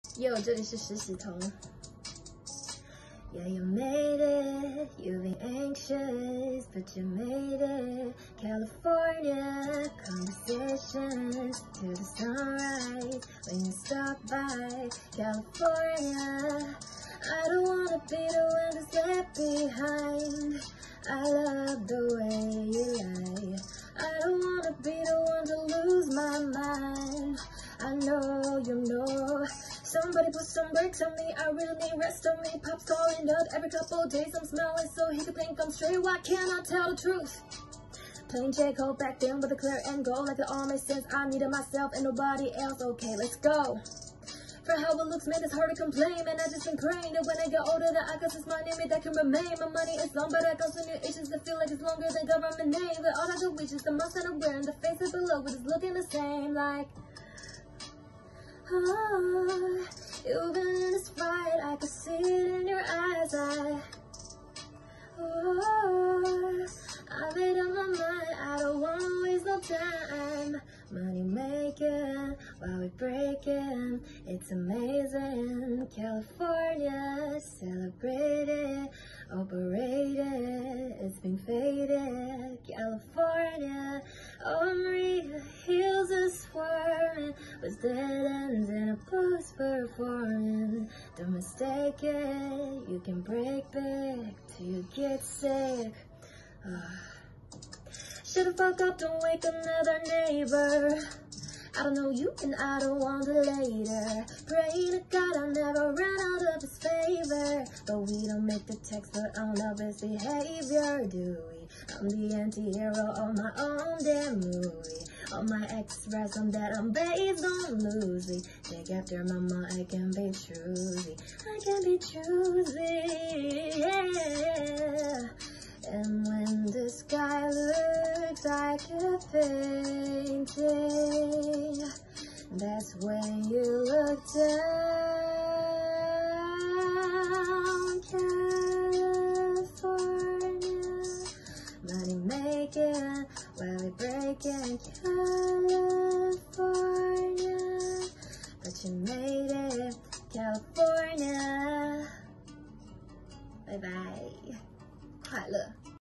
哟，这里是实习童。Yeah, you made it. You've been anxious, but you made it. California conversations to the sunrise when you stop by. California, I don't wanna be the one that's left behind. I love the way you lie. I don't wanna be the one to lose my mind. I know you know. Somebody put some brakes on me, I really need rest on me. Pop's calling up every couple days, I'm smelling so he could think I'm straight. Why can't I tell the truth? Playing J. Cole back then with a clear end goal, like it all makes sense. I needed myself and nobody else. Okay, let's go. For how it looks, man, it's hard to complain. Man, I just been praying that when I get older, that I got this money that can remain. My money is long, but I got some new issues that feel like it's longer than government name. But all I do is just the mask that I'm wearing, the face is below, but it's looking the same. Like, oh, you've been in this fight, I can see it in your eyes. I made up my mind, I don't wanna waste no time. Money making while we breaking, it's amazing. California, celebrated, operated, it's been faded. California, oh Maria, heels are squirming, with dead ends in a post performing. Don't mistake it, you can break big till you get sick. Should've fucked up, don't wake another neighbor. I don't know you and I don't want it later. Praying to God I'll never run out of his favor. But we don't make the text but on of his behavior, do we? I'm the anti-hero of my own damn movie. All my express on that I'm based on losing. Take after mama, I can be choosy. I can be choosy, yeah. And when the sky looks like a painting, that's when you look down. California, money making while we breaking.